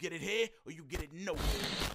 get it here or you get it nowhere.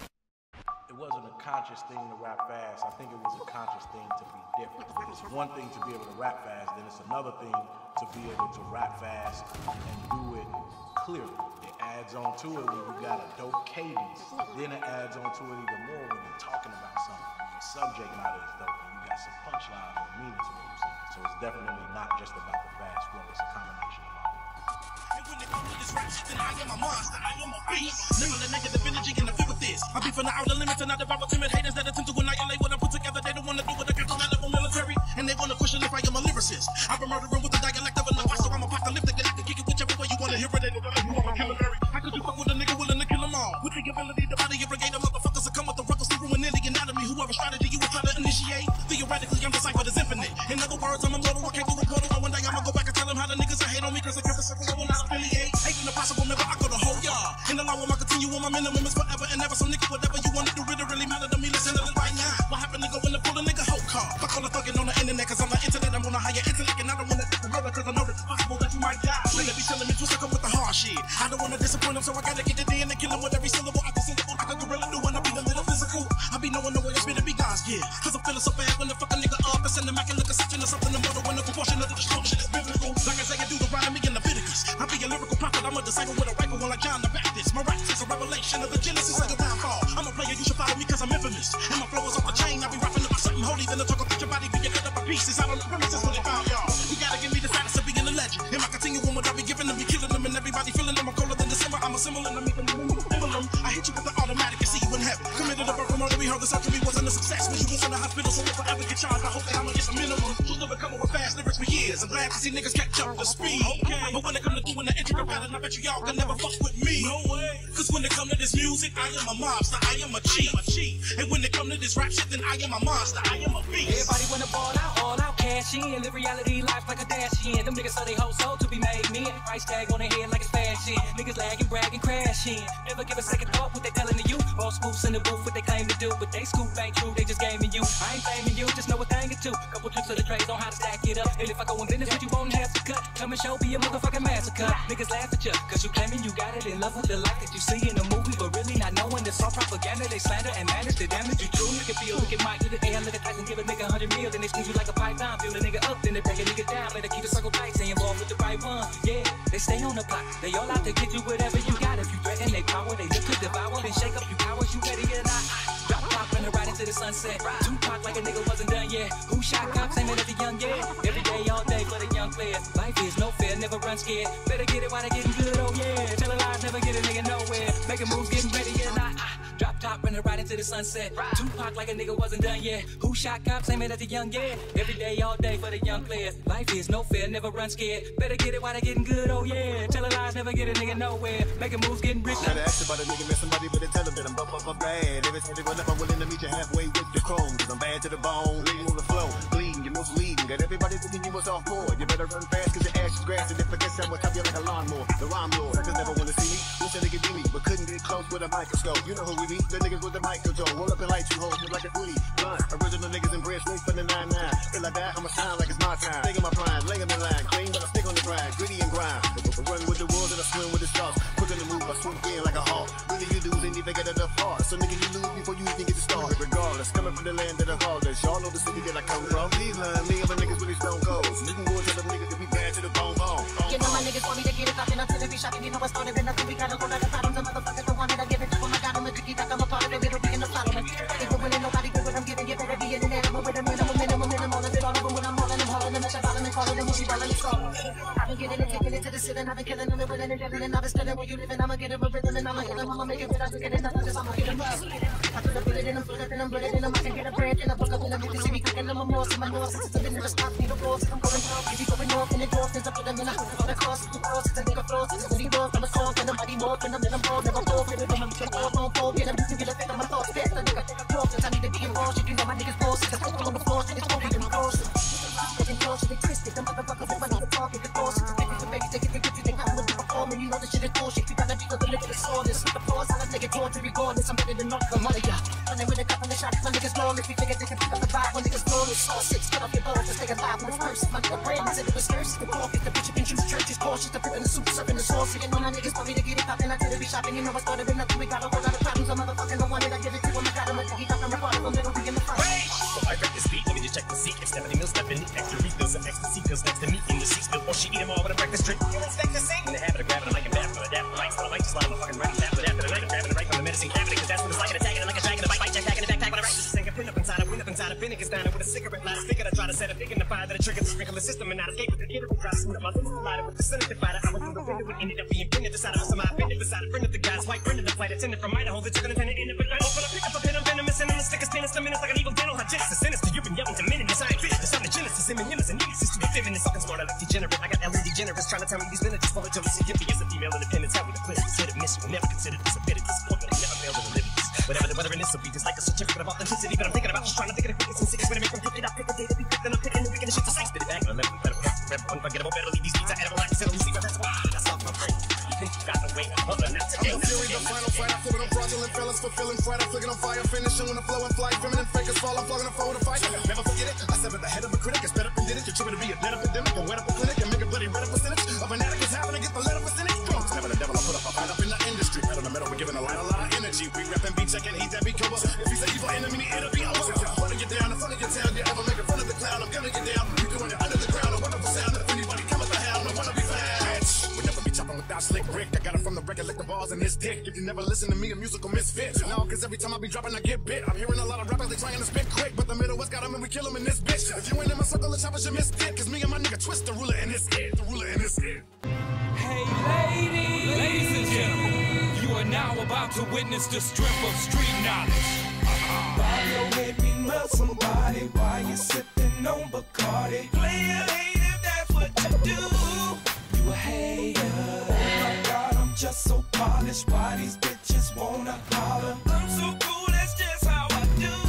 It wasn't a conscious thing to rap fast. I think it was a conscious thing to be different. It's one thing to be able to rap fast, then it's another thing to be able to rap fast and do it clearly. It adds on to it when you got a dope cadence. Then it adds on to it even more when you're talking about something. Your subject matter is dope and you got some punchlines or meaning to what you're saying. So it's definitely not just about the fast flow. It's a combination of all of it. And when it comes to this rap shit, then I am a monster, I am a beast. Similar negative energy and I feel with this. I be from the outer limits and I devour timid haters that attempt to annihilate what I put together. They don't want to do what I got on that level military. And they want to question if I am a lyricist. I've been murdering with the dialect of an apostle. I'm apocalyptic and I can kick it whichever way you want to hear it. They don't know I'm a killer. How could you fuck with a nigga willing to kill them all? With the ability to body your brigade of motherfuckers that come with the ruggles to ruin any anatomy. Whoever strategy you was trying to initiate. Theoretically, I'm the cipher that's infinite. In other words, I'm immortal. I can't do a portal. And one day I'ma go back and tell them how the niggas that hate on me cause I kept a circle. I will not affiliate. Hating the possible, never I go to whole y'all. In the law, I'ma continue on my minimum is forever and ever. Some nigga, whatever you want to do, it really matter to me. Listen to this right now. What happened to go in the pull a nigga whole car? Fuck all the thugging on the internet cause I'm the internet. I'm on a higher intellect and I don't wanna take the brother cause I know that it's possible that you might die. Nigga be telling me to suck up with the hard shit. I don't wanna disappoint him so I gotta get it in and kill him with every syllable after syllable. Like a gorilla do when I be the metaphysical. I be knowing the way I spit it be God's gift. Cause I'm feeling so bad when the fuck a nigga up and send him back and look at something or something immortal when the proportion of the destruction is biblical. Like I say, I do the rhyme me in Leviticus. I be a lyrical prophet, I'm a disciple with a rifle like John the Baptist. My raps is a revelation of the Genesis of your downfall. I'm a player, you should follow me cause I'm infamous. And my flow is off the chain, I be rapping about something holy. Then I talk about your body being cut up by pieces. Out on the premises when they found y'all. You gotta give me the status of being a legend. Am I continuing what I be giving them, be killing them, and everybody feeling them. I'm colder than December, I'm a symbol and I'm making them emblem. I hit you with the automatic and see you in heaven. Committed a verbal murder, we heard the surgery wasn't a success. When you was in the hospital, so if I ever get charged, I hope that I'ma get some minimum. Who's never coming with fast lyrics for years. I'm glad to see niggas catch up to speed. Okay. But when it come to doing the intricate pattern, I bet you y'all can never fuck with me. No way. Cause when it come to this music, I am a mobster, I am a cheat. And when it come to this rap shit, then I am a monster, I am a beast. Everybody wanna ball out, all out, cash in. Live reality life like a dash in. Them niggas sell they whole soul to be made men. Price tag on their head like it's fashion. Niggas lagging, bragging, crashing. Never give a second thought what they telling to you. All scoops in the booth, what they claim to do. But they scoop ain't true, they just gaming you. I ain't faming you, just know a thing or two. Couple tricks of the trades on how to stack it up. And if I go in business with you, won't have to cut. Come and show me a motherfucking massacre. Niggas laugh at you, cause you claiming you got it in love with the life that you see in the movie. But really not knowing it's all propaganda. They slander and manage to damage you true. You can feel, look at Mike, do the air, look at Tyson, give a nigga 100 mil. Then they squeeze you like a python. Build a nigga up, then they break a nigga down. Better keep the circle tight, stay involved with the right one. Yeah, they stay on the block. They all out to get you whatever you got. If you threaten they power, they look to devour. Then shake up you cowards, you ready or not? Drop top and ride into the sunset. Tupac like a nigga wasn't done yet. Who shot cops, aiming at the young yeah. Every day, all day for the young players. Life is no fair, never run scared. Better get it while they getting good, oh yeah. Tell a lies, never get a nigga nowhere. Making moves, getting ready or not. Drop top and ride into the sunset. Tupac like a nigga wasn't done yet. Who shot cops, aiming at the young yeah. Every day, all day for the young players. Life is no fair, never run scared. Better get it while they getting good, oh yeah. Tell a lies, never get a nigga nowhere. Making moves, getting rich. Gotta ask about a nigga, met somebody, but they tell them that I'm bad. Every time they run up, I'm willing to meet you halfway with the chrome. Cause I'm bad to the bone, lean on the flow, bleeding, you're most leading. Got everybody thinking you was off board. You better run fast cause your ass is grass. And if I get somewhere, top you like a lawnmower. The rhyme lord, suckers never wanna see me. Wish a nigga be me, but couldn't get close with a microscope. You know who we be, the niggas with the microphone. Roll up and light you, hold you like a goodie. Blunt, original niggas and bread straight from the 9-9. Feel like that, I'ma sound like it's my time. Taking my prime, laying in line, clean, but I stick on the grind. Gritty and grind. I run with the wolves and I swim with the sharks. Quick on the move, I swoop in like a hawk. Really you dudes ain't even get enough heart. So nigga, you lose before you even get to start. Regardless, coming from the land of the hardest. Y'all know the city that I come from. Cleveland, me and my niggas really stone cold. So you can go and tell them niggas that we bad to the bone. You know my niggas want me to get it up and up to the be shopping. You know I started in nothing. We gotta go to the bottom. The motherfuckers don't want it. I give it up when I got on the cookie. I'm a part of it. It'll be in the bottom. Ain't winning nobody good what I'm giving. You better be in the minimum with a minimum. All of it all over when I'm rolling. I'm hauling them. I'm bottom and calling them. She rolling it all. I've been getting it, taking it to the ceiling. I've been killing them. They're winning and living. And I've been stealing where you living. I'ma get it with rhythm and I'ma hit them. I'ma make it without looking at nothing. Just I'ma hit them up. I put a bullet in them, put it in them, put it in them. I can get a brand and I book up in them. If you see me cooking them, I'm more. See my nose. Since I've been never stop me the balls. I'm going up. If you going north in the door, since I put them in a on the cross. Since I think I flow, since I see more from the soul. And nobody more than I'm in a ball. Never fall. Get it on my phone. Fall. Get a bitch to get a fit on my thoughts. Fit the nigga. Walk since I need to be involved. You know my niggas balls. Since I put on the floor. Since it's moving in the floor. Getting close to the twisted. The motherfuckers with my nigga talking. The balls. Since the baby take it. They think I'm with the performing. You know the shit is bullshit. You gotta be the lick of the sword. This the pause. I like nigga torn to regardless. I'm better than all. Come on, y'all. Running with a couple of shots, my niggas roll. If you figure they can pick up the vibe, when niggas roll, it's all six. Cut off your balls, just stay alive. When it's first, my nigga brand, said it was scarce. The pork is the bitch, you can choose churches, cautious. The in the soup, serving the sauce. Sitting on my niggas for me to get it poppin'. I tell her be shopping, you know I started with nothing. We got a whole lot of problems. I'm motherfucking the one that I give it to him. I got him a diggy, got him a part of him. It'll be in the front. So I break this beat, let me just check the seat. If Stephanie Mills stepping, extra refills and ecstasy, cause next to me in the seats, before she eat them all with a breakfast drink. You expect to sing? In the habit of grabbing a mic and back for the dap, right? So I might just slide on the fucking right after that, the night, grabbing it right from the medicine cabinet, cause that's what it's like, attacking it like a dragon, a bite, jack, in the backpack, when I write this thing, I pin up inside, I win up inside, I finish down with a cigarette lighter, stick it, I try to set a pig in the fire that I trigger the sprinkler system and not escape with the kid, try to smooth up my little lighter with the cylinder fighter. I was in the window, it ended up being printed beside of us, my offended beside a friend of the guy's white friend of the flight attendant from Idaho, that took an attendant in it, but I open up, pick up a pen, I'm venomous, and I'm the stickers, 10 minutes like an evil dental hygienist, sinister, you've been yelling to men in the scientific, the sound of Genesis, him and Eunice, and Eunice is to be feminine, fucking smart, I like degenerate, I got LED generous, trying to tell me these villages full of jealousy, hippie is a female independent, tell me the clear, consider mission, never considered this a bit of disappointment, never failed to deliver this, whatever the weather in this will be, just like a certificate of authenticity, but I'm thinking about just trying to think of the quickest and sickest way to make them pick it up, pick a day to be quick, then I'm picking the weekend and shit to say, spit it back, and I'm never better, unforgettable, better leave these beats, I edible like a settle, see, but that's why, that's off my brain, you think you got the way, hold on, not today, I'm the fury, the final fight, I flip it on fraudulent fellas, fulfilling fright, I'm flicking on fire, finishing when I flow and fly, feminine fakers fall, I'm plugging a forward to fight, never forget it, I severed the head of a critic, it's better did it, contribute to be a dead epidemic, and wet up a clinic, and make a bloody red up percentage, of an addict is happening, get the letter percentage, drunks, never the devil, I put up a fight up in the industry, right on the middle, we're giving a lot of energy, we rep and beat checking, heat that be killer, if he's an evil enemy, it'll be over, I'm gonna get down, in front of your town, you ever make a fun of the clown, I'm gonna get down, we doing it under the ground, a wonderful sound, if anybody come at the hound, I wanna be found, bitch, we'll never be chopping without slick Rick, I got it from the record, lick the balls in his dick, if you never listen to me, a musical misfit, no, cause every time I be dropping, I get bit, I'm hearing a lot of rappers, they trying to spit quick, but the Midwest got them and we kill them in this bitch, if you ain't in my circle of choppers, you missed it, cause me and my nigga Twist the ruler and it's it, the ruler and it's it. Hey ladies and gentlemen, you are now about to witness the strength of street knowledge. Bob your head, be melt somebody while you sipping on Bacardi. Play a hate if that's what you do. You a hater. Oh my God, I'm just so polished. Why these bitches wanna holler? I'm so cool, that's just how I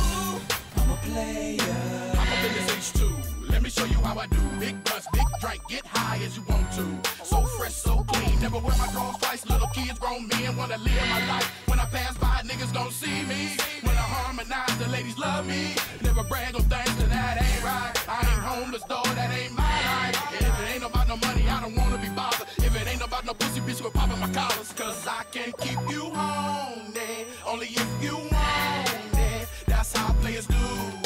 do. I'm a player. I'm up in this H2. Let me show you how I do. Big bus, big drink, get high as you want to. So fresh, so clean. Never wear my clothes twice. Little kids, grown men wanna live my life. When I pass by, niggas gon' see me. When I harmonize, the ladies love me. Never brag on things that ain't right. I ain't homeless, though, that ain't my life. And if it ain't about no money, I don't wanna be bothered. If it ain't about no pussy, bitch, we're popping my collars. Cause I can keep you honey, only if you want it. That's how players do.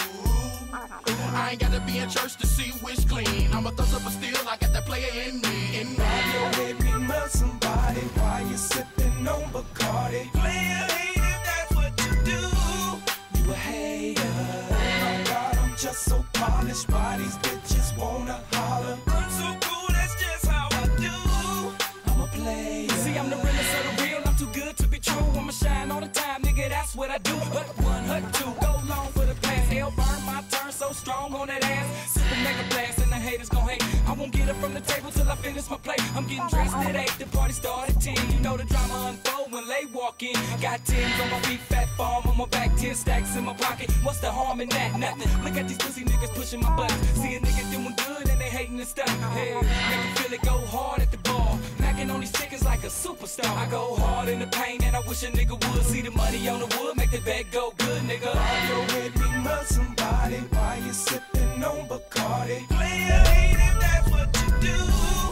I ain't gotta be in church to see which clean. I'm a thugger, but still I got that player in me. Bob your head, be melt somebody while you sipping on Bacardi. Play a hate if that's what you do. You a hater. Oh my God, I'm just so polished. Why these bitches wanna holler? I'm so cool, that's just how I do. I'm a player. See, I'm the realest of the real, I'm too good to be true. I'ma shine all the time, nigga, that's what I do. Hut one, hut two, go long for the pass. Hell burn my turn, so strong on that ass. Super mega blast and the haters gon' hate. I won't get up from the table till I finish my plate. I'm getting dressed at 8, the party started at 10. You know the drama unfold when they walk in. Got 10s on my feet, fat farm on my back, 10 stacks in my pocket. What's the harm in that? Nothing. Look at these pussy niggas pushing my buttons. See a nigga doing good and they hating and stuff. Hey, make me feel it go hard at the bar. Macking on these chickens like a superstar. I go hard in the paint and I wish a nigga would. See the money on the wood, make the bed go good, nigga. Bob your head, be melt somebody while you sipping on Bacardi. Play a hate if that's what you do.